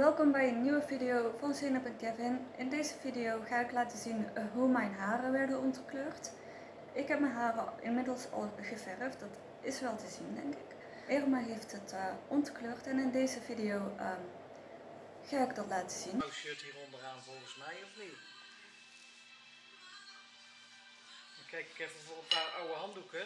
welkom bij een nieuwe video van Zeynep en Kevin. In deze video ga ik laten zien hoe mijn haren werden ontkleurd. Ik heb mijn haren inmiddels al geverfd, dat is wel te zien denk ik. Irma heeft het ontkleurd en in deze video ga ik dat laten zien. Nou shirt hier onderaan volgens mij of niet? Dan kijk ik even voor een paar oude handdoeken.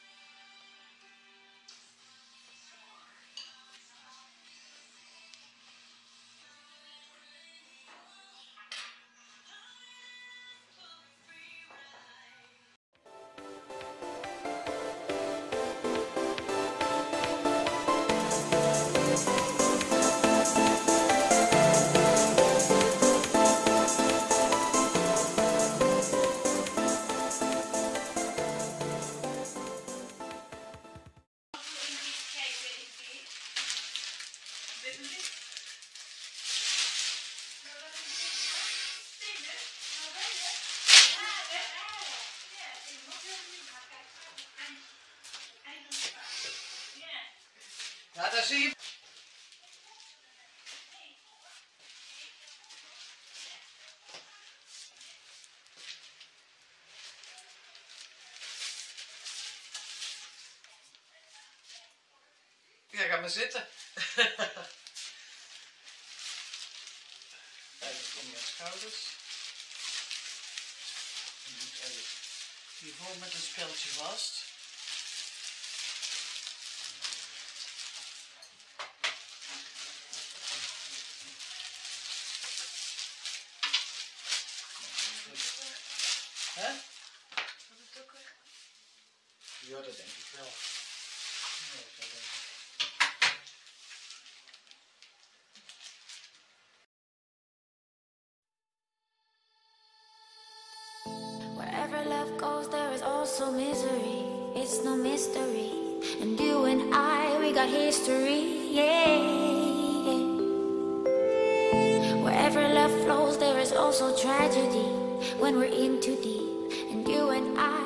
Ja, daar zie je. Ja, ga maar zitten. Even om je schouders. Je moet even hiervoor met een speldje vast. Hè? Ja, dat denk ik wel. Ja, dat denk ik. Wherever love goes, there is also misery. It's no mystery. And you and I, we got history. Yeah. Wherever love flows, there is also tragedy. When we're in too deep. And you and I.